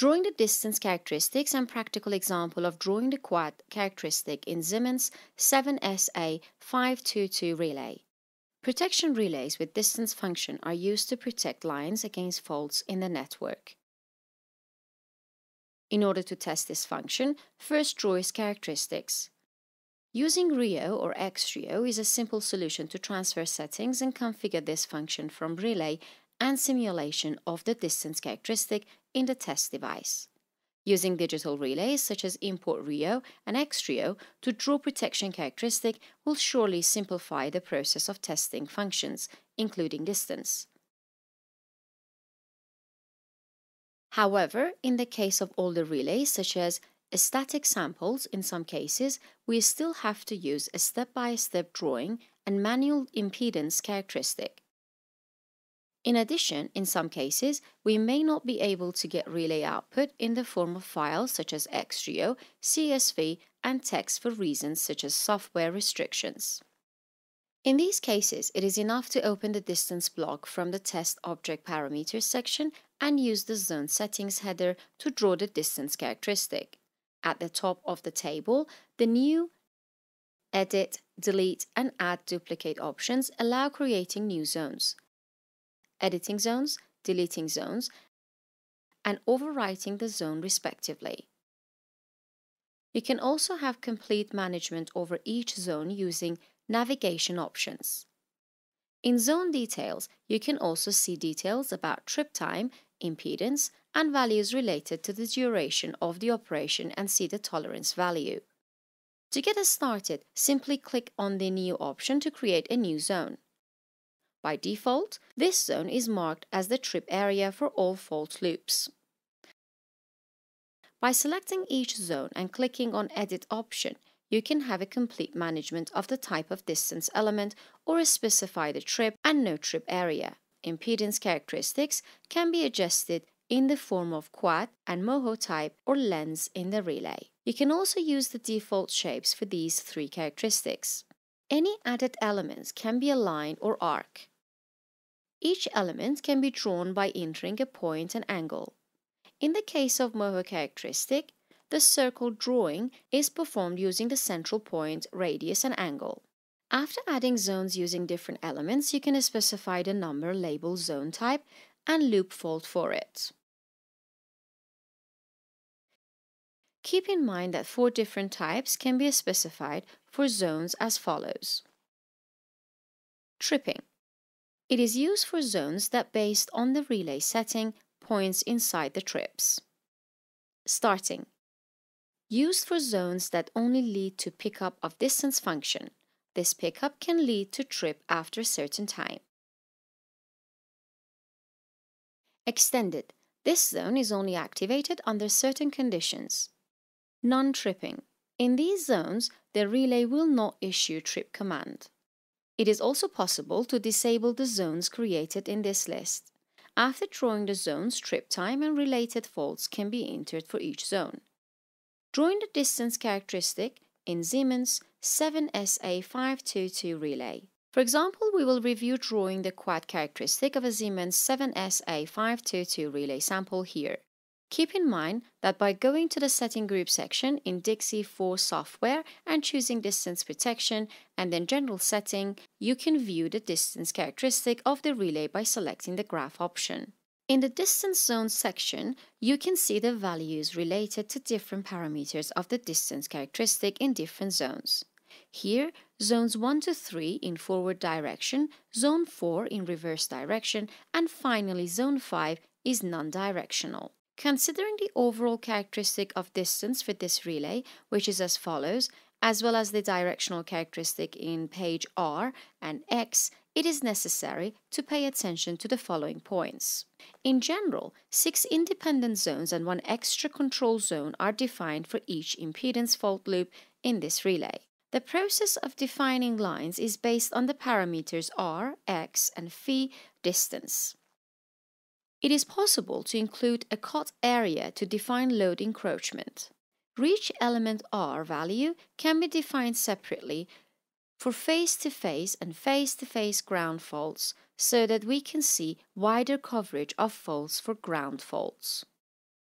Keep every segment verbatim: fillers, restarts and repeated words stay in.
Drawing the distance characteristics and practical example of drawing the quad characteristic in Siemens seven S A five two two relay. Protection relays with distance function are used to protect lines against faults in the network. In order to test this function, first draw its characteristics. Using Rio or Xrio is a simple solution to transfer settings and configure this function from relay and simulation of the distance characteristic in the test device. Using digital relays such as Import Rio and Xrio to draw protection characteristic will surely simplify the process of testing functions, including distance. However, in the case of older relays such as static samples, in some cases, we still have to use a step-by-step drawing and manual impedance characteristic. In addition, in some cases, we may not be able to get relay output in the form of files such as Xrio, C S V, and text for reasons such as software restrictions. In these cases, it is enough to open the distance block from the Test Object Parameters section and use the Zone Settings header to draw the distance characteristic. At the top of the table, the new Edit, Delete, and Add Duplicate options allow creating new zones, editing zones, deleting zones, and overwriting the zone respectively. You can also have complete management over each zone using navigation options. In Zone Details, you can also see details about trip time, impedance, and values related to the duration of the operation and see the tolerance value. To get us started, simply click on the New option to create a new zone. By default, this zone is marked as the trip area for all fault loops. By selecting each zone and clicking on Edit option, you can have a complete management of the type of distance element or specify the trip and no trip area. Impedance characteristics can be adjusted in the form of quad and moho type or lens in the relay. You can also use the default shapes for these three characteristics. Any added elements can be a line or arc. Each element can be drawn by entering a point and angle. In the case of moho characteristic, the circle drawing is performed using the central point, radius, and angle. After adding zones using different elements, you can specify the number, label, zone type, and loop fault for it. Keep in mind that four different types can be specified for zones as follows. Tripping. It is used for zones that, based on the relay setting, points inside the trips. Starting. Used for zones that only lead to pickup of distance function. This pickup can lead to trip after a certain time. Extended. This zone is only activated under certain conditions. Non-tripping. In these zones, the relay will not issue trip command. It is also possible to disable the zones created in this list. After drawing the zones, trip time and related faults can be entered for each zone. Drawing the distance characteristic in Siemens seven S A five two two relay. For example, we will review drawing the quad characteristic of a Siemens seven S A five two two relay sample here. Keep in mind that by going to the Setting Group section in Dixie for Software and choosing Distance Protection and then General Setting, you can view the distance characteristic of the relay by selecting the Graph option. In the Distance Zone section, you can see the values related to different parameters of the distance characteristic in different zones. Here, zones one to three in forward direction, zone four in reverse direction, and finally zone five is non-directional. Considering the overall characteristic of distance for this relay, which is as follows, as well as the directional characteristic in page R and X, it is necessary to pay attention to the following points. In general, six independent zones and one extra control zone are defined for each impedance fault loop in this relay. The process of defining lines is based on the parameters R, X, and phi distance. It is possible to include a cut area to define load encroachment. Reach element R value can be defined separately for face-to-face and face-to-face ground faults so that we can see wider coverage of faults for ground faults.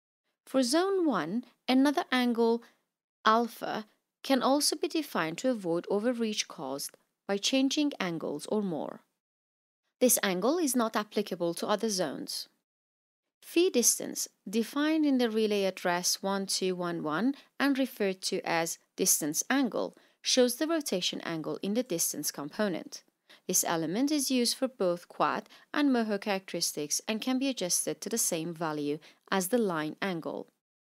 For zone one, another angle alpha can also be defined to avoid overreach caused by changing angles or more. This angle is not applicable to other zones. Phi distance, defined in the relay address one two one one and referred to as distance angle, shows the rotation angle in the distance component. This element is used for both quad and moho characteristics and can be adjusted to the same value as the line angle.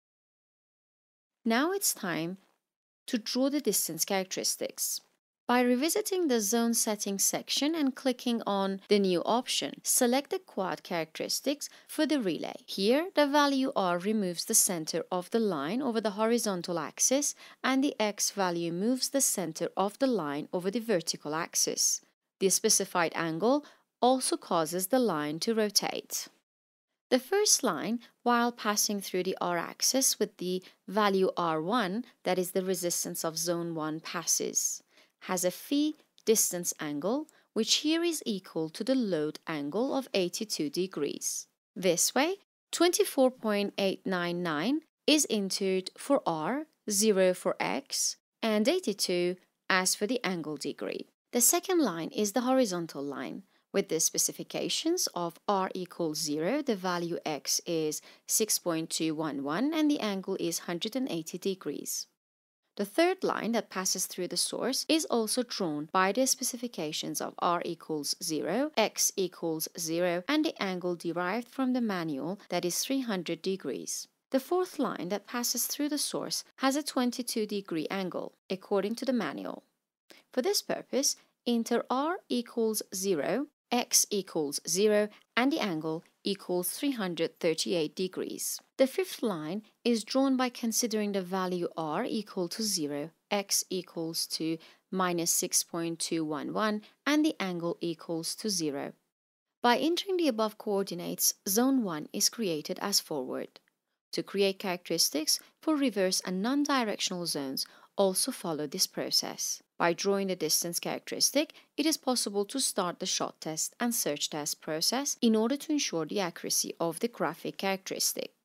Now it's time to draw the distance characteristics. By revisiting the zone settings section and clicking on the new option, select the quad characteristics for the relay. Here, the value R removes the center of the line over the horizontal axis and the X value moves the center of the line over the vertical axis. The specified angle also causes the line to rotate. The first line, while passing through the R-axis with the value R one, that is the resistance of zone one, passes, has a phi distance angle, which here is equal to the load angle of eighty-two degrees. This way, twenty-four point eight nine nine is entered for R, zero for X, and eighty-two as for the angle degree. The second line is the horizontal line, with the specifications of R equals zero, the value X is six point two one one and the angle is one hundred eighty degrees. The third line that passes through the source is also drawn by the specifications of R equals zero, X equals zero, and the angle derived from the manual, that is three hundred degrees. The fourth line that passes through the source has a twenty-two degree angle, according to the manual. For this purpose, enter R equals zero, X equals zero, and the angle equals three hundred thirty-eight degrees. The fifth line is drawn by considering the value R equal to zero, X equals to minus six point two one one, and the angle equals to zero. By entering the above coordinates, zone one is created as forward. To create characteristics for reverse and non-directional zones, also follow this process. By drawing the distance characteristic, it is possible to start the shot test and search test process in order to ensure the accuracy of the graphic characteristic.